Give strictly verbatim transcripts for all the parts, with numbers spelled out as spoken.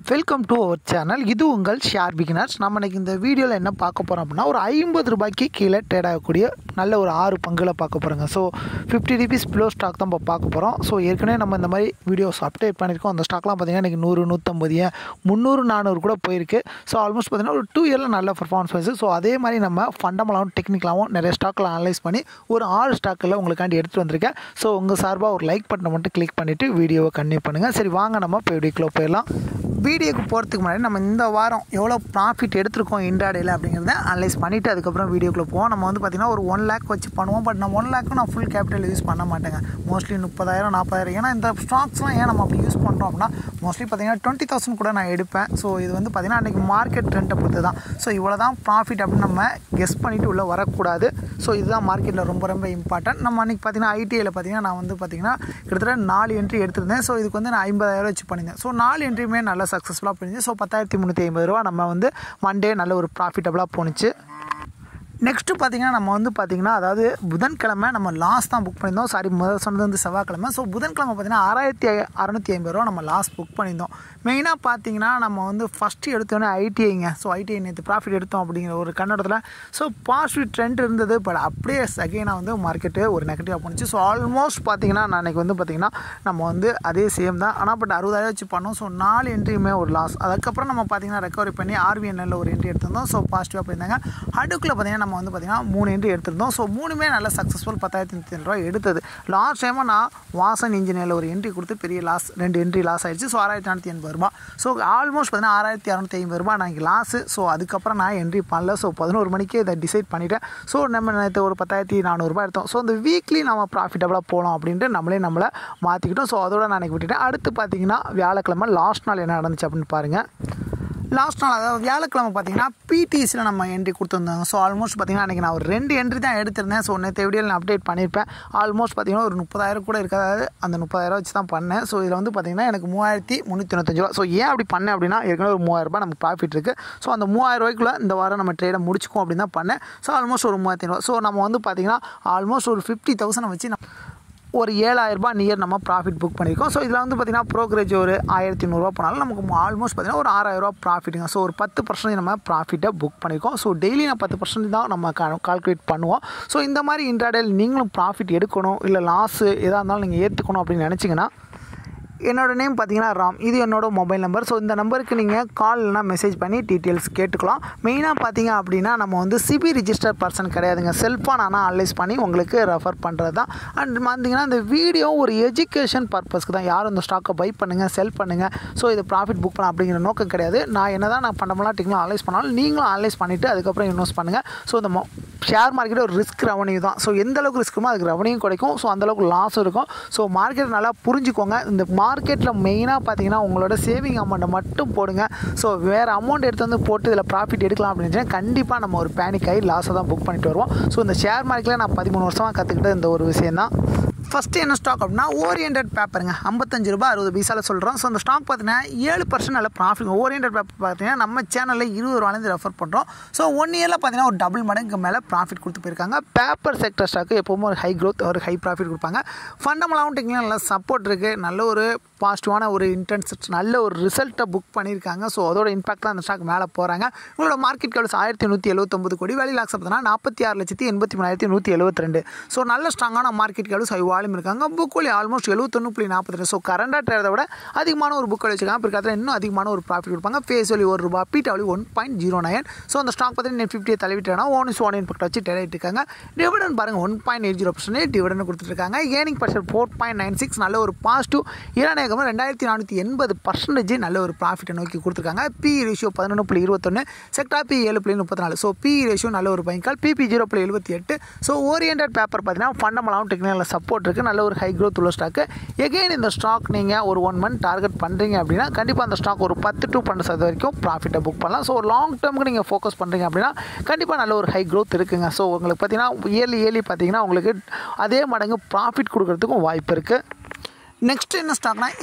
Welcome to our channel. இது உங்கள் share beginners. நம்ம இன்றைக்கி இந்த வீடியோவில் என்ன பார்க்க போகிறோம் அப்படின்னா, ஒரு ஐம்பது ரூபாய்க்கு கீழே ட்ரேட் ஆகக்கூடிய நல்ல ஒரு ஆறு பங்குகளை பார்க்க போகிறோங்க. So fifty rupees below stock தான் இப்போ பார்க்க போகிறோம். ஸோ ஏற்கனவே நம்ம இந்த மாதிரி வீடியோஸ் அப்டேட் பண்ணியிருக்கோம். அந்த ஸ்டாக்லாம் பார்த்திங்கன்னா இன்றைக்கி நூறு நூற்றம்பது ஏன் முந்நூறு நானூறு கூட போயிருக்கு. ஸோ ஆல்மோஸ்ட் பார்த்திங்கன்னா ஒரு டூ இயரில் நல்ல பர்ஃபார்மன்ஸ் வருது. ஸோ அதே மாதிரி நம்ம ஃபண்டமெண்டாகவும் டெக்னிக்கலாகவும் நிறைய ஸ்டாக்கில் அனலைஸ் பண்ணி ஒரு ஆறு ஸ்டாக்கில் உங்களுக்காண்டி எடுத்துகிட்டு வந்திருக்கேன். ஸோ உங்கள் சார்பாக ஒரு லைக் பட்டனை மட்டும் கிளிக் பண்ணிவிட்டு வீடியோவை கன்டினியூ பண்ணுங்கள். சரி வாங்க நம்ம இப்போ வீடியோக்குள்ளே போயிடலாம். வீடியோக்கு போகிறதுக்கு முன்னாடி நம்ம இந்த வாரம் எவ்வளோ ப்ராஃபிட் எடுத்திருக்கோம் இன்ட்ராடேயில் அப்படிங்கிறத அனலைஸ் பண்ணிவிட்டு அதுக்கப்புறம் வீடியோக்குள்ளே போவோம். நம்ம வந்து பார்த்திங்கன்னா ஒரு ஒன் லேக் வச்சு பண்ணுவோம். பட் நான் ஒன் லேக்கும் நான் ஃபுல் கேபிட்டல் யூஸ் பண்ண மாட்டேங்க. மோஸ்ட்லி முப்பதாயிரம் நாற்பதாயிரம். ஏன்னா இந்த ஸ்டாக்ஸ்லாம் ஏன் நம்ம அப்படி யூஸ் பண்ணுறோம் அப்படின்னா, மோஸ்ட்லி பார்த்திங்கன்னா டுவெண்ட்டி தௌசண்ட் கூட நான் எடுப்பேன். ஸோ இது வந்து பார்த்திங்கன்னா அன்றைக்கி மார்க்கெட் ட்ரெண்டை பொறுத்து தான். ஸோ இவ்வளோ தான் ப்ராஃபிட் அப்படின்னு நம்ம கெஸ் பண்ணிவிட்டு உள்ளே வரக்கூடாது. ஸோ இதுதான் மார்க்கெட்டில் ரொம்ப ரொம்ப இம்பார்ட்டன்ட். நம்ம அன்றைக்கி பார்த்திங்கன்னா ஐடிஐயில் பார்த்திங்கன்னா நான் வந்து பார்த்திங்கன்னா கிட்டத்தட்ட நாலு என்ட்ரி எடுத்திருந்தேன். ஸோ இதுக்கு வந்து நான் ஐம்பதாயிரம் வச்சு பண்ணியிருந்தேன். ஸோ நாலு என்ட்ரியுமே நல்லா சக்ஸஸ்ஃபுல்லாக பண்ணியிருந்தேன். ஸோ பத்தாயிரத்தி முந்நூற்றி ஐம்பது ரூபா நம்ம வந்து மண்டே நல்ல ஒரு ப்ராஃபிட்டபுளாக போணுச்சு. நெக்ஸ்ட்டு பார்த்திங்கன்னா நம்ம வந்து பார்த்திங்கன்னா அதாவது புதன்கிழமை நம்ம லாஸ் தான் புக் பண்ணியிருந்தோம். சாரி முதல் சொன்னது வந்து செவ்வாய்க்கிழமை. ஸோ புதன்கிழமை பார்த்திங்கன்னா ஆறாயிரத்தி அறநூற்றி ஐம்பது ரூபா நம்ம லாஸ் புக் பண்ணியிருந்தோம். மெயினாக பார்த்திங்கன்னா நம்ம வந்து ஃபஸ்ட்டு எடுத்தோன்னே ஐடிஐங்க. ஸோ ஐடிஐ நேற்று ப்ராஃபிட் எடுத்தோம் அப்படிங்கிற ஒரு கண்ணோட்டத்தில் ஸோ பாசிட்டிவ் ட்ரெண்ட் இருந்தது. பட் அப்படியே செகண்டாக வந்து மார்க்கெட்டு ஒரு நெகட்டிவாக போணுச்சு. ஸோ ஆல்மோஸ்ட் பார்த்திங்கன்னா நான் அன்றைக்கி வந்து பார்த்திங்கன்னா நம்ம வந்து அதே சேம் தான். ஆனால் பட் அறுபதாயிரம் வச்சு பண்ணோம். ஸோ நாலு என்ட்ரியுமே ஒரு லாஸ். அதுக்கப்புறம் நம்ம பார்த்திங்கன்னா ரெக்கவரி பண்ணி ஆர்பிஎன்எல்ல ஒரு என்ட்ரி எடுத்திருந்தோம். ஸோ பாசிட்டிவாக போயிருந்தாங்க. அடுக்கில் பார்த்திங்கன்னா நம்ம வந்து பார்த்திங்கன்னா மூணு என்ட்ரி எடுத்திருந்தோம். ஸோ மூணுமே நல்ல சக்ஸஸ்ஃபுல் பத்தாயிரத்தி நூற்றி ரூபா எடுத்தது. லாஸ்ட் டைமாக நான் வாசன் இன்ஜினியரில் ஒரு என்ட்ரி கொடுத்து பெரிய லாஸ், ரெண்டு என்ட்ரி லாஸ் ஆகிடுச்சு. ஸோ ஆறாயிரத்தி நானூற்றி எண்பது ரூபா. ஸோ ஆல்மோஸ்ட் பார்த்திங்கன்னா ஆறாயிரத்தி அறநூற்றி ஐம்பது ரூபா நான் லாஸு. ஸோ அதுக்கப்புறம் நான் என்ட்ரி பண்ணல. ஸோ பதினோரு மணிக்கே இதை டிசைட் பண்ணிவிட்டேன். ஸோ நம்ம நேற்று ஒரு பத்தாயிரத்தி நானூறுரூபா எடுத்தோம். ஸோ இந்த வீக்லி நம்ம ப்ராஃபிட்டபுளாக போகலாம் அப்படின்ட்டு நம்மளே நம்மளை மாற்றிக்கிட்டோம். ஸோ அதோட நான் எனக்கு விட்டுட்டேன். அடுத்து பார்த்திங்கன்னா வியாழக்கிழமை லாஸ்ட் நாள் என்ன நடந்துச்சு அப்படின்னு பாருங்கள். லாஸ்ட் நாள் அதாவது வியாழக்கிழமை பார்த்திங்கன்னா பிடிசியில் நம்ம என்ட்ரி கொடுத்துருந்தாங்க. ஸோ ஆல்மோஸ்ட் பார்த்திங்கன்னா அன்றைக்கி நான் ஒரு ரெண்டு என்ட்ரி தான் எடுத்திருந்தேன். ஸோ நேற்று வீடியோவில் நான் அப்டேட் பண்ணியிருப்பேன். ஆல்மோஸ்ட் பார்த்திங்கன்னா ஒரு முப்பதாயிரம் கூட இருக்காது. அந்த முப்பதாயிரம் வச்சு தான் பண்ணேன். ஸோ இதில் வந்து பார்த்திங்கன்னா எனக்கு மூவாயிரத்தி முந்நூற்றி தொண்ணூத்தஞ்சு ரூபா. ஸோ ஏன் அப்படி பண்ணேன் அப்படின்னா, ஏற்கனவே ஒரு மூவாயிரம் ரூபாய் நமக்கு ப்ராஃபிட் இருக்குது. ஸோ அந்த மூவாயிரம் ரூபாய்க்குள்ளே இந்த வாரம் நம்ம ட்ரேடை முடிச்சுக்கும் அப்படின்னு தான் பண்ணேன். ஸோ ஆல்மோஸ்ட் ஒரு மூவாயிரத்தி ஐநூறு. ஸோ நம்ம வந்து பார்த்திங்கன்னா ஆல்மோஸ்ட் ஒரு ஃபிஃப்டி தௌசண்ட் வச்சு நம்ம ஒரு ஏழாயிரரூபா நியர் நம்ம ப்ராஃபிட் புக் பண்ணியிருக்கோம். ஸோ இதில் வந்து பார்த்திங்கன்னா ப்ரோக்கரேஜ் ஒரு ஆயிரத்தி நூறுரூவா போனாலும் நமக்கு ஆல்மோஸ்ட் பார்த்திங்கன்னா ஒரு ஆறாயிரரூவா ப்ராஃபிட்டுங்க. ஸோ ஒரு பத்து பர்சன்டேஜ் நம்ம ப்ராஃபிட்டை புக் பண்ணியிருக்கோம். ஸோ டெய்லி நான் பத்து பர்சன்டேஜ் தான் நம்ம கால்குலேட் பண்ணுவோம். ஸோ இந்த மாதிரி இன்ட்ராடேயில் நீங்களும் ப்ராஃபிட் எடுக்கணும், இல்லை லாஸு எதாக இருந்தாலும் நீங்கள் ஏற்றுக்கணும் அப்படின்னு நினச்சிங்கன்னா, என்னோடய நேம் பார்த்திங்கன்னா ராம். இது என்னோட மொபைல் நம்பர். ஸோ இந்த நம்பருக்கு நீங்கள் கால் இல்லைனா மெசேஜ் பண்ணி டீட்டெயில்ஸ் கேட்டுக்கலாம். மெயினாக பார்த்திங்க அப்படின்னா நம்ம வந்து சிபி ரிஜிஸ்டர் பர்சன் கிடையாதுங்க. செல்ஃபாக நான் அனலைஸ் பண்ணி உங்களுக்கு ரெஃபர் பண்ணுறது தான். அண்ட் பார்த்திங்கன்னா இந்த வீடியோ ஒரு எஜுகேஷன் பர்பஸ்க்கு தான். யாரும் இந்த ஸ்டாக்கை பை பண்ணுங்கள், செல் பண்ணுங்கள், ஸோ இது ப்ராஃபிட் புக் பண்ண அப்படிங்கிற நோக்கம் கிடையாது. நான் என்ன தான் நான் பண்ணமெல்லாம் டெக்னிக்கலாக அனலைஸ் பண்ணாலும் நீங்களும் அனலைஸ் பண்ணிவிட்டு அதுக்கப்புறம் இன்வெஸ்ட் பண்ணுங்கள். ஸோ இந்த ஷேர் மார்க்கெட் ஒரு ரிஸ்க் ரெவன்யூ தான். ஸோ எந்த அளவுக்கு ரிஸ்க்குமோ அதுக்கு ரெவன்யூ கிடைக்கும். ஸோ அந்தளவுக்கு லாஸும் இருக்கும். ஸோ மார்க்கெட் நல்லா புரிஞ்சுக்கோங்க. இந்த மார்க்கெட்டில் மெயினாக பார்த்தீங்கன்னா உங்களோட சேவிங் அமௌண்ட்டை மட்டும் போடுங்க. ஸோ வேறு அமௌண்ட் எடுத்து வந்து போட்டு இதில் ப்ராஃபிட் எடுக்கலாம் அப்படின்னு கண்டிப்பாக நம்ம ஒரு பேனிக் ஆகி லாஸை தான் புக் பண்ணிட்டு வருவோம். ஸோ இந்த ஷேர் மார்க்கெட்டில் நான் பதிமூணு வருஷமாக கற்றுக்கிட்ட இந்த ஒரு விஷயம் தான். ஃபஸ்ட்டு என்ன ஸ்டாக் அப்படின்னா ஓரியன்டட் பேப்பருங்க. ஐம்பத்தஞ்சு ரூபா அறுபது பைசாவில் சொல்கிறோம். ஸோ அந்த ஸ்டாக் பார்த்தீங்கன்னா ஏழு பர்சன்ட் நல்ல ப்ராஃபிட். ஓரியன்டட் பேப்பர் பார்த்தீங்கன்னா நம்ம சேனலில் இருபது ரூபாலேருந்து ரெஃபர் பண்ணுறோம். ஸோ ஒன் இயரில் பார்த்தீங்கன்னா ஒரு டபுள் மடங்கு மேலே ப்ராஃபிட் கொடுத்து போயிருக்காங்க. பேப்பர் செக்டர் ஸ்டாக்கு எப்போவுமே ஒரு ஹை க்ரோத், ஒரு ஹை ப்ராஃபிட் கொடுப்பாங்க. ஃபண்டமெண்டாகவும் டெக்னிக்கலாக நல்ல சப்போர்ட் இருக்குது. நல்ல ஒரு பாசிட்டிவான ஒரு இன்டென்ஸ் நல்ல ஒரு ரிசல்ட்டை புக் பண்ணியிருக்காங்க. ஸோ அதோட இம்பாக்ட் தான் அந்த ஸ்டாக் மேலே போகிறாங்க. உங்களோட மார்க்கெட் கேப்ஸ் ஆயிரத்தி நூற்றி எழுபத்தொம்பது கோடி, வேலி லாக்ஸ் பார்த்தீங்கன்னா நாற்பத்தி ஆறு லட்சத்தி எண்பத்தி மூணாயிரத்தி நூற்றி எழுபத்தி ரெண்டு. ஸோ நல்ல ஸ்ட்ராங்கான மார்க்கெட் கேப்ஸ் ஹை வால்யூம் இருக்காங்க. புக் வேல்யூ ஆல்மோஸ்ட் எழுபத்தொன்று புள்ளி நாற்பத்தி ரெண்டு. ஸோ கரண்டாக ட்ரேடை விட அதிகமான ஒரு புக் வேல்யூ வச்சுருக்காங்க. பிற்காலத்தில் இன்னும் அதிகமான ஒரு ப்ராஃபிட் கொடுப்பாங்க. ஃபேஸ் வேல்யூ ஒரு ரூபா, P W one point zero nine. So அந்த ஸ்டாக் பார்த்தீங்கன்னா நெட் ஃபிஃப்டியை தள்ளிவிட்டாங்கன்னா ஒன் இஸ் ஒன் இம்பாக்ட் வச்சு ட்ரேட் இருக்காங்க. டிவிடன் பாருங்கள் one point eight zero percentage dividend கொடுத்துருக்காங்க. Earning percent four point nine six. நல்ல ஒரு பாசிட்டிவ். இரண்டாயிரம் ரெண்டாயிரத்தி நானூற்றி எண்பது பர்சன்டேஜ் நல்ல ஒரு ப்ராஃபிட்டை நோக்கி கொடுத்துருக்காங்க. பி ரேஷியோ பதினொன்று புள்ளி இருபத்தொன்று, செக்டார் பி ஏழு புள்ளி முப்பத்தி நாலு. ஸோ பி ரேஷியோ நல்ல ஒரு பைக்கால். பிபி ஜீரோ புள்ளி எழுபத்தி எட்டு. ஸோ ஓரியன்டட் பேப்பர் பார்த்தீங்கன்னா ஃபண்டமெண்டாகவும் டெக்னிக்கல் சப்போர்ட் இருக்குது. நல்ல ஒரு ஹை க்ரோத் உள்ள ஸ்டாக்கு. எகெயின் இந்த ஸ்டாக் நீங்கள் ஒரு ஒன் மந்த் டார்கெட் பண்ணுறீங்க அப்படின்னா கண்டிப்பாக அந்த ஸ்டாக் ஒரு பத்து டு பன்னெண்டு சதவீதம் வரைக்கும் ப்ராஃபிட்டை புக் பண்ணலாம். ஸோ லாங் டேர்முக்கு நீங்கள் ஃபோக்கஸ் பண்ணுறீங்க அப்படின்னா கண்டிப்பாக நல்ல ஒரு ஹை க்ரோத் இருக்குங்க. ஸோ உங்களுக்கு பார்த்தீங்கன்னா இயர்லி இயர்லி பார்த்தீங்கன்னா உங்களுக்கு அதே மடங்கு ப்ராஃபிட் கொடுக்கறதுக்கும் வாய்ப்பு இருக்குது. நெக்ஸ்ட் என்ன ஸ்டாக்னா எஸ்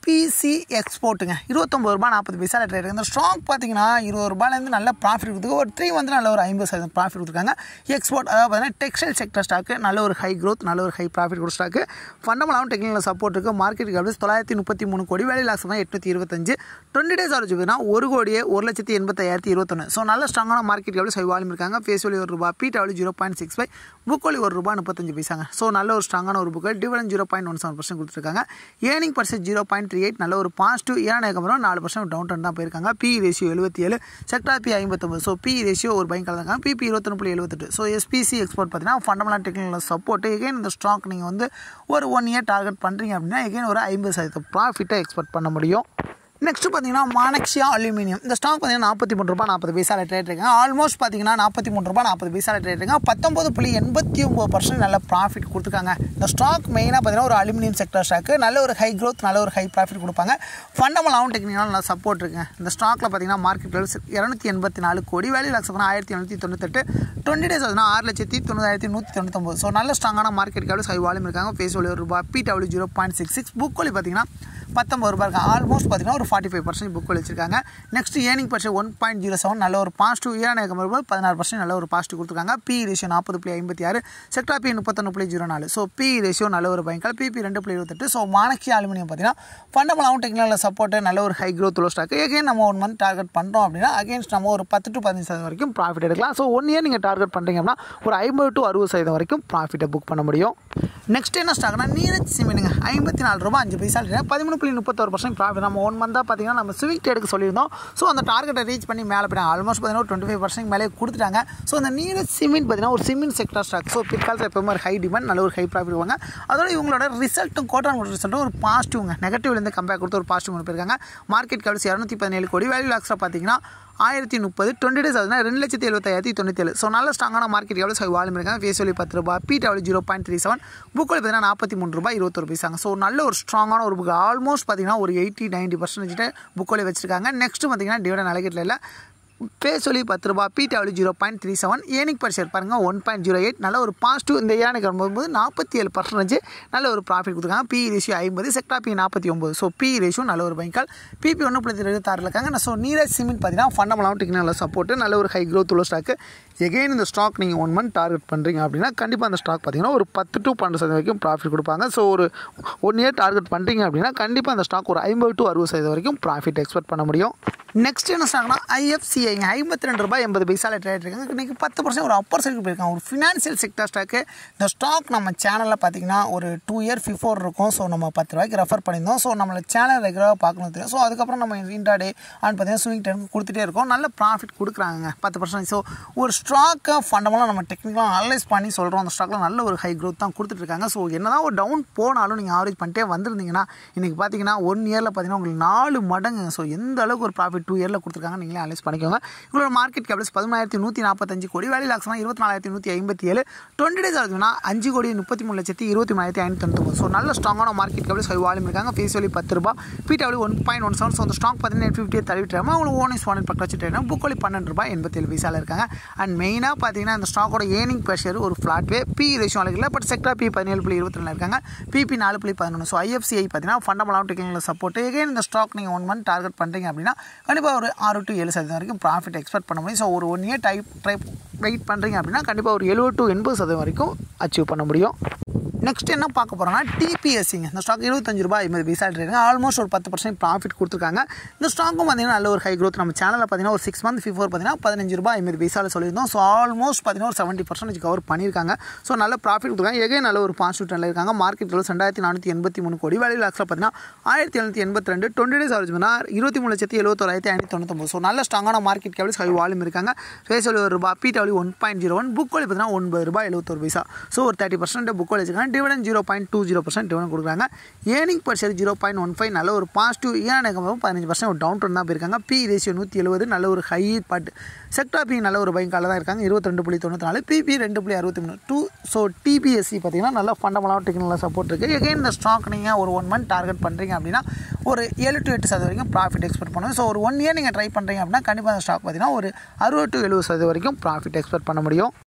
எஸ்பிசி எக்ஸ்போர்ட்டுங்க இருபத்தொம்பது ரூபா நாற்பது பைசாவில் ட்ரேட். இந்த ஸ்டாக் பார்த்தீங்கன்னா இருபது ரூபாயிலேருந்து நல்ல ப்ராஃபிட் கொடுத்துருக்கு. ஒரு த்ரீ வந்து நல்ல ஒரு ஐம்பது சதவீதம் ப்ராஃபிட் கொடுத்துருக்காங்க. எக்ஸ்போர்ட் அதாவது பார்த்தீங்கன்னா டெக்ஸ்டைல் செக்டர் ஸ்டாக்கு நல்ல ஒரு ஹை க்ரோத் நல்ல ஒரு ஹை ப்ராஃபிட் கொடுத்த ஸ்டாக்கு. ஃபண்டமெண்டலாகவும் டெக்னிக்கல் சப்போர்ட் இருக்குது. மார்க்கெட் கேபிட்டல் தொள்ளாயிரத்தி முப்பத்தி மூணு கோடி வேலை லாக்ஸ் தான் எட்நூற்றி இருபத்தஞ்சு டுவெண்ட்டி டேஸ் ஆச்சு பார்த்தீங்கன்னா ஒரு கோடியே ஒரு லட்சத்தி எண்பத்தாயிரத்தி இருபத்தொன்று. ஸோ நல்ல ஸ்ட்ராங்கான மார்க்கெட் கேபிட்டல் ஹை வால்யூம் இருக்காங்க. ஃபேஸ் வேல்யூ ஒரு ரூபா, P W zero point six five, book value ஒரு ரூபா முப்பத்தஞ்சு பைசாங்க. ஸோ நல்ல ஒரு ஸ்ட்ராங்கான ஒரு book. Dividend zero point one seven percent கொடுத்துருக்காங்க. Earning percent zero point three eight நல்ல ஒரு பாசிட்டிவ் ஏன்னா அப்புறம் நாலு பர்சன்ட் டவுன் டவுன் தான் போயிருக்காங்க. பி ரேஷியோ எழுபத்தி ஏழு, செக்டார் பி ஐம்பத்தொம்பது. ஸோ பி ரேஷியோ ஒரு பையன் கலந்தாங்க. பிபி இருபத்தொன்று புள்ளி எழுபத்தெட்டு. ஸோ எஸ்பிசி எக்ஸ்போர்ட் பார்த்தீங்கன்னா ஃபண்டமெண்டல் டெக்னிக்கல் சப்போர்ட். எகைன் இந்த ஸ்டாக் நீங்கள் வந்து ஒரு ஒன் இயர் டார்கெட் பண்ணுறீங்க அப்படின்னா எகைன் ஒரு ஐம்பது சதவீதம் ப்ராஃபிட்டை எக்ஸ்பெக்ட் பண்ண முடியும். நெக்ஸ்ட் பார்த்தீங்கன்னா மானக்ஷியா அலுமினியம். இந்த ஸ்டாக் பார்த்தீங்கன்னா நாற்பத்தி மூணு ரூபா நாற்பது பைசாவில் ட்ரேட் இருக்காங்க. ஆல்மோஸ்ட் பார்த்தீங்கன்னா நாற்பத்தி மூணு ரூபா நாற்பது பைசாவில் ட்ரேட் இருக்காங்க. பத்தொம்பது புள்ளி எண்பத்தி ஒம்பது பர்சன்ட் நல்ல ப்ராஃபிட் கொடுத்துருக்காங்க. இந்த ஸ்டாக் மெயினாக பார்த்தீங்கன்னா ஒரு அலுமினியம் செக்டர் ஸ்டாக்கு நல்ல ஒரு ஹை க்ரோத் நல்ல ஒரு ஹை ப்ராஃபிட் கொடுப்பாங்க. ஃபண்டமெண்டலாகவும் டெக்னிக்கலாகவும் நல்லா சப்போர்ட் இருக்குங்க. இந்த ஸ்டாக்கில் பார்த்தீங்கன்னா மார்க்கெட் லெவல்ஸ் இரநூத்தி எண்பத்தி நாலு கோடி வேல்யூ லாக்ஸ் பார்த்தீங்கன்னா ஆயிரத்தி எழுநூற்றி தொண்ணூத்தெட்டு டுவெண்ட்டி டேஸ் பார்த்தீங்கன்னா ஆறு லட்சத்தி தொண்ணூறாயிரத்தி நூற்றி தொண்ணூத்தொம்பது. ஸோ நல்ல ஸ்ட்ராங்கான மார்க்கெட் கேபிட்டல் ஹை வால்யூம் இருக்காங்க. ஃபேஸ் வேல்யூ ஒரு ரூபா, P W zero point six six, book value பார்த்தீங்கன்னா பத்தொம்பது ரூபாய் இருக்காங்க. ஆல்மோஸ்ட் பார்த்தீங்கன்னா ஒரு ஃபார்ட்டி ஃபைவ் பர்சன்ட் புக் வச்சிருக்காங்க. Next earning percent one point zero seven நல்ல ஒரு பாசிட்டிவ் ஏன்னா பதினாறு பர்சன்ட் நல்ல ஒரு பாசிட்டிவ் கொடுத்துருக்காங்க. பி ரேஷியோ நாற்பது புள்ளி ஐம்பத்தி ஆறு, செக்டா பி முப்பத்தொன்று புள்ளி ஜீரோ நாலு. ஸோ பி ரேஷியோ நல்ல ஒரு பயங்கல். பிபி ரெண்டு புள்ளி இருபத்தெட்டு. ஸோ மானக்ஷியா அலுமினியம் பார்த்தீங்கன்னா ஃபண்டமெண்டலாகவும் டெக்னிக்கல் சப்போர்ட் நல்ல ஒரு ஹை க்ரோத் உள்ள ஸ்டாக். எகைன் நம்ம ஒன் மந்த் டார்கெட் பண்ணுறோம் அப்படின்னா அகேன்ஸ்ட் நம்ம ஒரு பத்து டு பதினஞ்சு சதவீதம் வரைக்கும் ப்ராஃபிட் எடுக்கலாம். ஸோ ஒன் இயர் நீங்கள் டார்கெட் பண்ணுறீங்க அப்படின்னா ஒரு ஐம்பது டு அறுபது சதவீதம் வரைக்கும் ப்ராஃபிட்டை புக் பண்ண முடியும். நெக்ஸ்ட் என்ன ஸ்டாக்னா நீரஜ் சிமெண்ட்டுங்க ஐம்பத்தி நாலு ரூபா அஞ்சு பைசா பதிமூணு புள்ளி முப்பத்தொரு பர்சன்ட் ப்ராஃபிட். நம்ம ஒன் மந்தாக பார்த்தீங்கன்னா நம்ம ஸ்விங் ட்ரேடுக்கு சொல்லியிருந்தோம். ஸோ அந்த டார்கெட்டை ரீச் பண்ணி மேலே போயிட்டாங்க. ஆல்மோஸ்ட் பார்த்தீங்கன்னா ஒரு டுவெண்ட்டி ஃபைவ் பர்சன்ட் மேலே கொடுத்துட்டாங்க. ஸோ அந்த நீரஜ் சிமெண்ட் பார்த்தீங்கன்னா ஒரு சிமெண்ட் செக்டர் ஸ்டாக். ஸோ பிற்காலத்தில் எப்பவுமே ஒரு ஹை டிமாண்ட் நல்ல ஒரு ஹை ப்ராஃபிட் வாங்க. அதோட இவங்களோட ரிசல்ட்டும் கோட்டான் ரிசல்ட்டும் ஒரு பாசிட்டிவ்ங்க. நெகட்டிவ்லேருந்து கம்பேர் கொடுத்து ஒரு பாசிட்டிவ் கொண்டு போயிருக்காங்க. மார்க்கெட் கேபிட்டல் இரநூத்தி பதினேழு கோடி வேல்யூ லாக்ஸாக பார்த்தீங்கன்னா ஆயிரத்தி முப்பது டுவெண்ட்டி டேஸ் ஆகுதுன்னா ரெண்டு லட்சத்தி எழுபத்தாயிரத்தி தொண்ணூற்றி ஏழு. ஸோ நல்ல ஸ்ட்ராங்கான மார்க்கெட் எவ்வளோ ஹை வால்யூம் இருக்காங்க. ஃபேஸ் வேல்யூ பத்து ரூபா, P W zero point three seven, book value பார்த்தீங்கன்னா நாற்பத்தி மூணு ரூபாய் இருபத்தொரு பைசாங்க. ஸோ நல்ல ஒரு ஸ்ட்ராங்கான ஒரு புக். ஆல்மோஸ்ட் பார்த்தீங்கன்னா ஒரு eighty ninety percentage book value வச்சிருக்காங்க. நெக்ஸ்ட் பார்த்தீங்கன்னா டிவிடெண்ட் அலகேட்டில் இல்லை. பேஸ் சொல்லி பத்து ரூபா, P W zero point three seven, earning per share பாருங்கள் ஒன் பாயிண்ட் ஜீரோ எயிட் நல்ல ஒரு பாசிட்டிவ். இந்த ஏர்னிங் வரும்போது நாற்பத்தி ஏழு பர்சன்டேஜ் நல்ல ஒரு ப்ராஃபிட் கொடுத்துருக்காங்க. பி ரேஷியோ ஐம்பது, செக்டா பி நாற்பத்தி ஒம்பது. ஸோ பி ரேஷியோ நல்ல ஒரு பைக்கால். பிபி ஒன்று புள்ளி இருபத்தாறில் இருக்காங்க. ஸோ நீரஜ் சிமெண்ட் பார்த்தீங்கன்னா ஃபண்டமெண்டலாகவும் டெக்னிக்கல் சப்போர்ட்டு நல்ல ஒரு ஹை க்ரோத் உள்ள ஸ்டாக்கு. எகைன் இந்த ஸ்டாக் நீங்கள் ஒன் மந்த் டார்கெட் பண்ணுறீங்க அப்படின்னா கண்டிப்பாக அந்த ஸ்டாக் பார்த்தீங்கன்னா ஒரு பத்து டு பன்னெண்டு சதவீதம் வரைக்கும் ப்ராஃபிட் கொடுப்பாங்க. ஸோ ஒரு ஒன் இயர் டார்கெட் பண்ணுறீங்க அப்படின்னா கண்டிப்பாக அந்த ஸ்டாக் ஒரு ஐம்பது டு அறுபது சதவீதம் வரைக்கும் ப்ராஃபிட் எக்ஸ்பெக்ட் பண்ண முடியும். நெக்ஸ்ட் என்ன ஸ்டாக்னா ஐஎஃப்சிஐங்க ஐம்பத்தி ரெண்டு ரூபாய் எண்பது பைசாவில் ட்ரேட் இருக்காங்க. இன்றைக்கி பத்து பர்சன்ட் ஒரு அப்பர் சைடு போயிருக்காங்க. ஒரு ஃபினான்ஷியல் செக்டர் ஸ்டாக்கு. இந்த ஸ்டாக் நம்ம சேனலில் பார்த்தீங்கன்னா ஒரு டூ இயர் பிஃபோர் இருக்கும். ஸோ நம்ம பத்து ரூபாய்க்கு ரெஃபர் பண்ணியிருந்தோம். ஸோ நம்மளை சேனல் ரெகுலராக பார்க்கணும் தெரியும். ஸோ அதுக்கப்புறம் நம்ம இன்ட்ராடே அண்ட் பார்த்தீங்கன்னா ஸ்விங் ட்ரேடுக்கு கொடுத்துட்டே இருக்கோம். நல்ல ப்ராஃபிட் கொடுக்குறாங்க பத்து பர்சன்ட். ஸோ ஒரு ஸ்டாக்கை ஃபண்டமெண்டலாக நம்ம டெக்னிக்கலாக அனலைஸ் பண்ணி சொல்கிறோம். அந்த ஸ்டாக்கில் நல்ல ஒரு ஹை க்ரோத் தான் கொடுத்துட்ருக்காங்க. ஸோ என்ன தான் ஒரு டவுன் போனாலும் நீங்கள் ஆவரேஜ் பண்ணிட்டே வந்திருந்தீங்கன்னா இன்றைக்கி பார்த்தீங்கன்னா ஒன் இயரில் பார்த்தீங்கன்னா உங்களுக்கு நாலு மடங்கு. ஸோ எந்த அளவுக்கு ஒரு ப்ராஃபிட் டூ இயரில் கொடுத்துருக்காங்க நீங்களே அனலைஸ் பண்ணிக்கோங்க. இவங்களோட மார்க்கெட் கேபிட்டல் பதிமூணாயிரத்தி நூற்றி நாற்பத்தஞ்சு கோடி வேல்யூ லாக்ஸ்னா இருபத்தி நாலாயிரத்தி நூற்றி ஐம்பத்தி ஏழு டுவெண்ட்டி டேஸ் ஆகுதுன்னா அஞ்சு கோடி முப்பத்தி மூணு லட்சத்தி இருபத்தி மூணாயிரத்தி ஐநூற்றி தொண்ணூறு. ஸோ நல்ல ஸ்ட்ராங்கான மார்க்கெட் கேபிட்டல் ஹை வால்யூம் இருக்காங்க. ஃபேஸ் வேல்யூ பத்து ரூபா, P W one point one seven. So அந்த ஸ்டாக் பார்த்தீங்கன்னா எயிட் ஃபிஃப்டியை தள்ளிவிட்டாமல் அவங்களுக்கு ஓன் இஸ் ஒன் பக்கம் வச்சுட்டு புக் வேல்யூ பன்னெண்டு ரூபாய் எண்பத்தி ஏழு பைசாவில் இருக்காங்க. அண்ட் மெயினாக பார்த்தீங்கன்னா இந்த ஸ்டாக்கோட ஏர்னிங் பர் ஷேர் ஒரு ஃப்ளாட் வே. பி ரேஷியோ அழகில் பட் செக்டா பி பதினேழு புள்ளி இருபத்தி ரெண்டு இருக்காங்க. பிபி நாலு புள்ளி பதினொன்று. ஸோ ஐஎஃப்சிஐ பார்த்தீங்கன்னா ஃபண்டமெண்டலாகவும் டெக்னிக்கல் சப்போர்ட். எகைன் இந்த ஸ்டாக் நீங்கள் ஒன் மந்த் டார்கெட் பண்ணுறீங்க அப்படின்னா கண்டிப்பாக ஒரு ஆறு டு ஏழு சதவீதம் வரைக்கும் ப்ராஃபிட் எக்ஸ்பெக்ட் பண்ண முடியும். ஸோ ஒரு one year type try wait பண்ணுறீங்க அப்படின்னா கண்டிப்பாக ஒரு எழுபது டு எண்பது சதவீதம் வரைக்கும் அச்சீவ் பண்ண முடியும். நெக்ஸ்ட் என்ன பார்க்க போகிறோம்னா டிபிஎஸ்சிங்க. இந்த ஸ்டாக் இருபத்தஞ்சு ரூபாய் ஐம்பது பைசா ட்ரேடுங்க. ஆல்மோஸ்ட் ஒரு பத்து பர்சன்ட் ப்ராஃபிட் கொடுத்துருக்காங்க. இந்த ஸ்டாக்கும் பார்த்தீங்கன்னா நல்ல ஒரு ஹை க்ரோத். நம்ம சேனலில் பார்த்தீங்கன்னா ஒரு சிக்ஸ் மந்த் பிஃபோர் பார்த்தீங்கன்னா பதினஞ்சு ரூபாய் ஐம்பது பைசாவில் சொல்லியிருந்தோம். ஸோ ஆல்மோஸ்ட் பார்த்தீங்கன்னா ஒரு செவன்ட்டி பர்சன்டேஜ் கவர் பண்ணியிருக்காங்க. ஸோ நல்ல ப்ராஃபிட் கொடுத்துருக்காங்க. எகைன் நல்ல ஒரு பாசிட்டிவ் ட்ரெண்டில் இருக்காங்க. மார்க்கெட் லெவல் ரெண்டாயிரத்தி நானூற்றி எண்பத்தி மூணு கோடி வேல்யூ லாக்ஸில் பார்த்தீங்கன்னா ஆயிரத்தி எழுநூற்றி எண்பத்தி ரெண்டு டுவெண்ட்டி டேஸ் ஆவரேஜ் பண்ணால் இருபத்தி மூணு லட்சத்தி எழுபத்தோராயிரத்தி ஐநூற்றி தொண்ணூத்தொம்பது. ஸோ நல்ல ஸ்ட்ராங்கான மார்க்கெட் கேபிட்டல் ஹை வால்யூம் இருக்காங்க. ஃபேஸ் வேல்யூ ஒரு ரூபாய், P W one point zero one, book value பார்த்தீங்கன்னா ஒன்பது ரூபாய் எழுபத்தொரு பைசா. ஸோ ஒரு தேர்ட்டி பர்சன்ட் புக் வேல்யூ வச்சுருக்காங்க. Dividend zero point two zero percent dividend கொடுக்குறாங்க. Earning per share zero point one five நல்ல ஒரு பாசிட்டிவ். ஏன் பதினஞ்சு பர்சன்ட் ஒரு டவுன் ட்ரெண்ட் தான் போயிருக்காங்க. பி ரேஷியோ நூற்றி எழுபது நல்ல ஒரு ஹை. பட் செக்டா பி நல்ல ஒரு பைக்கால தான் இருக்காங்க. இருபத்தி ரெண்டு புள்ளி தொண்ணூற்றி நாலு, பிபி ரெண்டு புள்ளி அறுபத்தி மூணு டூ. ஸோ டிபிஎஸ்சி பார்த்தீங்கன்னா நல்ல ஃபண்டமெண்டலாக டெக்னிக்கலாக சப்போர்ட் இருக்குது. எகைன் இந்த ஸ்டாக் நீங்கள் ஒரு ஒன் மந்த் டார்கெட் பண்ணுறீங்க அப்படின்னா ஒரு ஏழு டு எட்டு சதவீதம் வரைக்கும் ப்ராஃபிட் எக்ஸ்பெக்ட் பண்ணுவோம். ஸோ ஒரு ஒன் இயர் நீங்கள் ட்ரை பண்ணுறீங்க அப்படின்னா கண்டிப்பாக அந்த ஸ்டாக் பார்த்தீங்கன்னா ஒரு அறுபது டு எழுபது சதவீதம் வரைக்கும் ப்ராஃபிட் எக்ஸ்பெக்ட் பண்ண முடியும்.